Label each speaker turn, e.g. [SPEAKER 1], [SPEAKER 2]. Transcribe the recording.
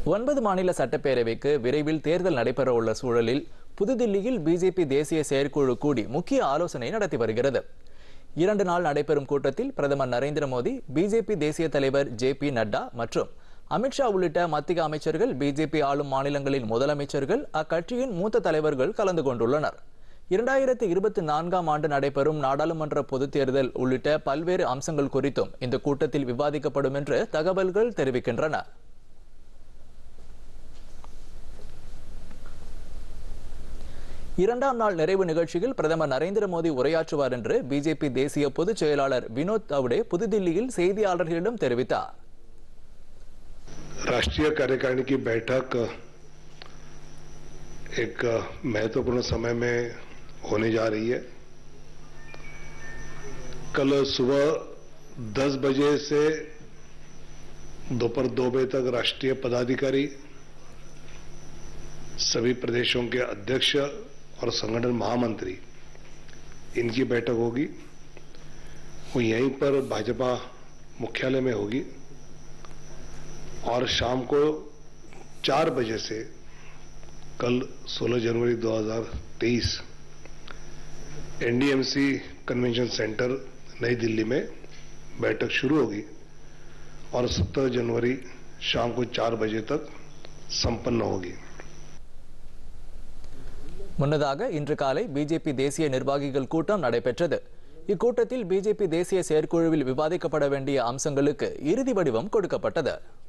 [SPEAKER 1] 9 மாநில சட்டப்பேரவைக்கு விரைவில் தேர்தல் நடைபெற உள்ள சூழலில் புதுதில்லியில் பிஜேபி தேசிய செயற்குழு கூடி முக்கிய ஆலோசனை நடத்தி வருகிறது. 2 நாள் நடைபெறும் கூட்டத்தில் பிரதமர் நரேந்திர மோடி, பிஜேபி தேசிய தலைவர் ஜே.பி. நட்டா மற்றும் அமித்ஷா உள்ளிட்ட மத்திய அமைச்சர்கள், பிஜேபி ஆளும் மாநிலங்களின் முதலமைச்சர்கள், அக்கட்சியின் மூத்த தலைவர்கள் கலந்து கொண்டுள்ளனர். 2024ஆம் ஆண்டு நடைபெறும் நாடாளுமன்ற பொதுத் தேர்தல் உள்ளிட்ட பல்வேறு அம்சங்கள் குறித்தும் இந்த கூட்டத்தில் விவாதிக்கப்படும் என்று தகவல்கள் தெரிவிக்கின்றன. இரண்டாம் நாள் நிறைவு நிகழ்ச்சியில் பிரதமர் நரேந்திர மோடி உரையாற்றுவார் என்று பிஜேபி தேசிய பொதுச் செயலாளர் வினோத் தவ்டே புதுதில்லியில் செய்தியாளர்களிடம் தெரிவித்தார்.
[SPEAKER 2] राष्ट्रीय कार्यकारिणी की बैठक एक महत्वपूर्ण समय में होने जा रही है. कल सुबह 10 बजे से दोपहर 2 बजे तक राष्ट्रीय पदाधिकारी, सभी प्रदेशों के अध्यक्ष और संगठन महामंत्री, इनकी बैठक होगी. वो यहीं पर भाजपा मुख्यालय में होगी और शाम को 4 बजे से कल 16 जनवरी 2023 एनडीएमसी कन्वेंशन सेंटर नई दिल्ली में बैठक शुरू होगी और 17 जनवरी शाम को 4 बजे तक संपन्न होगी.
[SPEAKER 1] முன்னதாக இன்று காலை பிஜேபி தேசிய நிர்வாகிகள் கூட்டம் நடைபெற்றது. இக்கூட்டத்தில் பிஜேபி தேசிய செயற்குழுவில் விவாதிக்கப்பட வேண்டிய அம்சங்களுக்கு இறுதி வடிவம் கொடுக்கப்பட்டது.